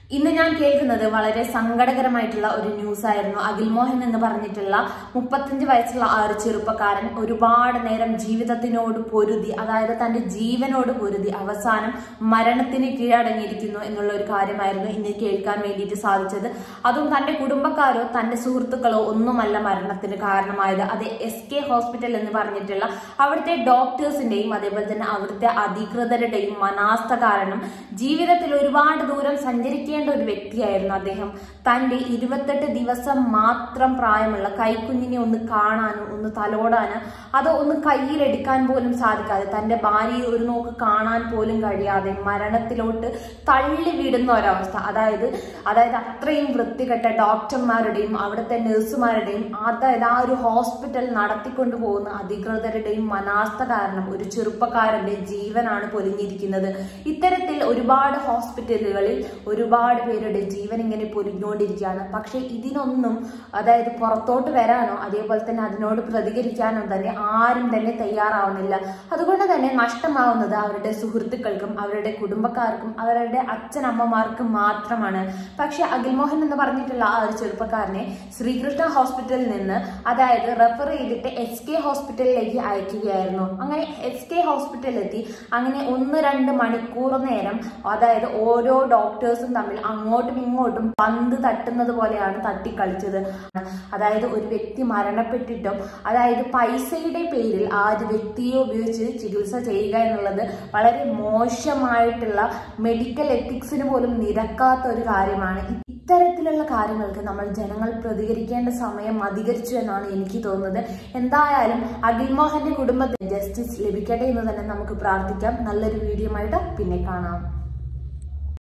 ഇന്ന് ഞാൻ കേൾക്കുന്നത് വളരെ സങ്കടകരമായിട്ടുള്ള ഒരു ന്യൂസ് ആയിരുന്നു. അഖിൽ മോഹൻ എന്ന് പറഞ്ഞിട്ടുള്ള 35 വയസ്സുള്ള ആ ഒരു ചെറുപ്പക്കാരൻ ഒരുപാട് നേരം ജീവിതത്തിനോട് പൊരുതി, അതായത് തന്റെ ജീവനോട് പൊരുതി അവസാനം മരണത്തിന് കീഴടങ്ങിയിരിക്കുന്നു എന്നുള്ള ഒരു കാര്യമായിരുന്നു ഇന്ന് കേൾക്കാൻ വേണ്ടിയിട്ട് സാധിച്ചത്. അതും തന്റെ കുടുംബക്കാരോ തന്റെ സുഹൃത്തുക്കളോ ഒന്നുമല്ല മരണത്തിന് കാരണമായത്. അത് SK ഹോസ്പിറ്റൽ എന്ന് പറഞ്ഞിട്ടുള്ള അവിടുത്തെ ഡോക്ടേഴ്സിന്റെയും അതേപോലെ തന്നെ അവിടുത്തെ അധികൃതരുടെയും അനാസ്ഥ കാരണം ജീവിതത്തിൽ ഒരുപാട് ദൂരം സഞ്ചരിക്കേണ്ട ഒരു വ്യക്തിയായിരുന്നു അദ്ദേഹം. തന്റെ 28 ദിവസം മാത്രം പ്രായമുള്ള കൈക്കുഞ്ഞിനെ ഒന്ന് കാണാനും ഒന്ന് തലോടാനും അത് ഒന്ന് കയ്യിലെടുക്കാൻ പോലും സാധിക്കാതെ, തന്റെ ഭാര്യയെ ഒരു നോക്ക് കാണാൻ പോലും കഴിയാതെ മരണത്തിലോട്ട് തള്ളി വിടുന്ന ഒരവസ്ഥ. അതായത് അത്രയും വൃത്തികെട്ട ഡോക്ടർമാരുടെയും അവിടുത്തെ നഴ്സുമാരുടെയും അതായത് ആ ഒരു ഹോസ്പിറ്റൽ നടത്തിക്കൊണ്ടു പോകുന്ന അധികൃതരുടെയും അനാസ്ഥ കാരണം ഒരു ചെറുപ്പക്കാരന്റെ ജീവനാണ് പൊലിഞ്ഞിരിക്കുന്നത്. ഇത്തരത്തിൽ ഒരുപാട് ഹോസ്പിറ്റലുകളിൽ ഒരുപാട് പേരുടെ ജീവൻ ഇങ്ങനെ പൊലിഞ്ഞുകൊണ്ടിരിക്കുകയാണ്. പക്ഷെ ഇതിനൊന്നും അതായത് പുറത്തോട്ട് വരാനോ അതേപോലെ തന്നെ അതിനോട് പ്രതികരിക്കാനോ തന്നെ ആരും തന്നെ തയ്യാറാവുന്നില്ല. അതുകൊണ്ട് തന്നെ നഷ്ടമാവുന്നത് അവരുടെ സുഹൃത്തുക്കൾക്കും അവരുടെ കുടുംബക്കാർക്കും അവരുടെ അച്ഛനമ്മമാർക്കും മാത്രമാണ്. പക്ഷെ അഖിൽ മോഹൻ എന്ന് പറഞ്ഞിട്ടുള്ള ആ ഒരു ചെറുപ്പക്കാരനെ ശ്രീകൃഷ്ണ ഹോസ്പിറ്റലിൽ നിന്ന് അതായത് റെഫർ ചെയ്തിട്ട് SK ഹോസ്പിറ്റലിലേക്ക് അയക്കുകയായിരുന്നു. അങ്ങനെ SK ഹോസ്പിറ്റലിലെത്തി അങ്ങനെ 1-2 മണിക്കൂർ നേരം അതായത് ഓരോ ഡോക്ടേഴ്സും തമ്മിൽ അങ്ങോട്ടും ഇങ്ങോട്ടും പന്ത് തട്ടുന്നത് പോലെയാണ് തട്ടിക്കളിച്ചത്. അതായത് ഒരു വ്യക്തി മരണപ്പെട്ടിട്ടും അതായത് പൈസയുടെ പേരിൽ ആ ഒരു വ്യക്തിയെ ഉപയോഗിച്ച് ചികിത്സ ചെയ്യുക എന്നുള്ളത് വളരെ മോശമായിട്ടുള്ള മെഡിക്കൽ എത്തിക്സിന് പോലും നിരക്കാത്ത ഒരു കാര്യമാണ്. ഇത്തരത്തിലുള്ള കാര്യങ്ങൾക്ക് നമ്മൾ ജനങ്ങൾ പ്രതികരിക്കേണ്ട സമയം അധികരിച്ചു എന്നാണ് എനിക്ക് തോന്നുന്നത്. എന്തായാലും അഖിൽ മോഹന്റെ കുടുംബത്തിന് ജസ്റ്റിസ് ലഭിക്കട്ടെ എന്ന് തന്നെ നമുക്ക് പ്രാർത്ഥിക്കാം. നല്ലൊരു വീഡിയോ ആയിട്ട് പിന്നെ കാണാം.